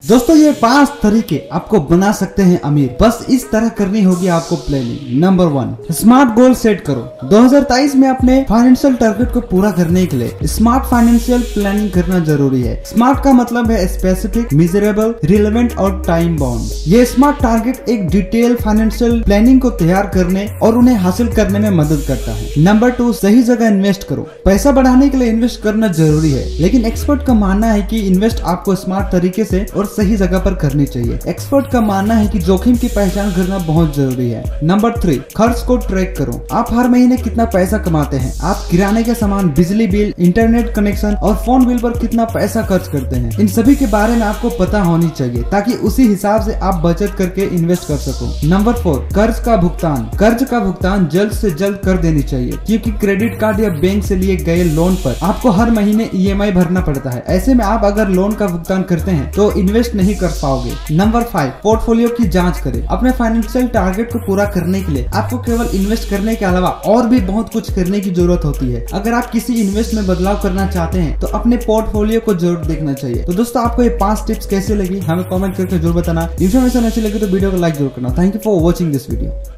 दोस्तों ये 5 तरीके आपको बना सकते हैं अमीर। बस इस तरह करनी होगी आपको planning. Number 1, smart goal set करो। 2023 में अपने फाइनेंशियल टारगेट को पूरा करने के लिए स्मार्ट फाइनेंशियल प्लानिंग करना जरूरी है। स्मार्ट का मतलब है स्पेसिफिक, मेजरेबल, रिलेवेंट और टाइम बाउंड। ये स्मार्ट टारगेट एक डिटेल फाइनेंशियल प्लानिंग को तैयार करने और उन्हें हासिल करने में मदद करता है। नंबर 2, सही जगह इन्वेस्ट करो। पैसा बढ़ाने के लिए इन्वेस्ट करना जरूरी है, लेकिन एक्सपर्ट का मानना है कि इन्वेस्ट आपको स्मार्ट तरीके से और सही जगह पर करनी चाहिए। एक्सपर्ट का मानना है कि जोखिम की पहचान करना बहुत जरूरी है। नंबर 3, खर्च को ट्रैक करो। आप हर महीने कितना पैसा कमाते हैं, आप किराने के सामान, बिजली बिल, इंटरनेट कनेक्शन और फोन बिल पर कितना पैसा खर्च करते हैं, इन सभी के बारे में आपको पता होनी चाहिए ताकि उसी हिसाब से आप बचत करके इन्वेस्ट कर सको। नंबर 4, कर्ज का भुगतान। कर्ज का भुगतान जल्द से जल्द कर देनी चाहिए, क्योंकि क्रेडिट कार्ड या बैंक से लिए गए लोन पर आपको हर महीने EMI भरना पड़ता है। ऐसे में आप अगर लोन का भुगतान करते हैं तो इन्वेस्ट नहीं कर पाओगे। नंबर 5, पोर्टफोलियो की जांच करें। अपने फाइनेंशियल टारगेट को पूरा करने के लिए आपको केवल इन्वेस्ट करने के अलावा और भी बहुत कुछ करने की जरूरत होती है। अगर आप किसी इन्वेस्ट में बदलाव करना चाहते हैं तो अपने पोर्टफोलियो को जरूर देखना चाहिए। तो दोस्तों आपको ये 5 टिप्स कैसे लगी हमें कमेंट करके जरूर बताना। इन्फॉर्मेशन अच्छी लगी तो वीडियो को लाइक जरूर करना। Thank you for watching this video.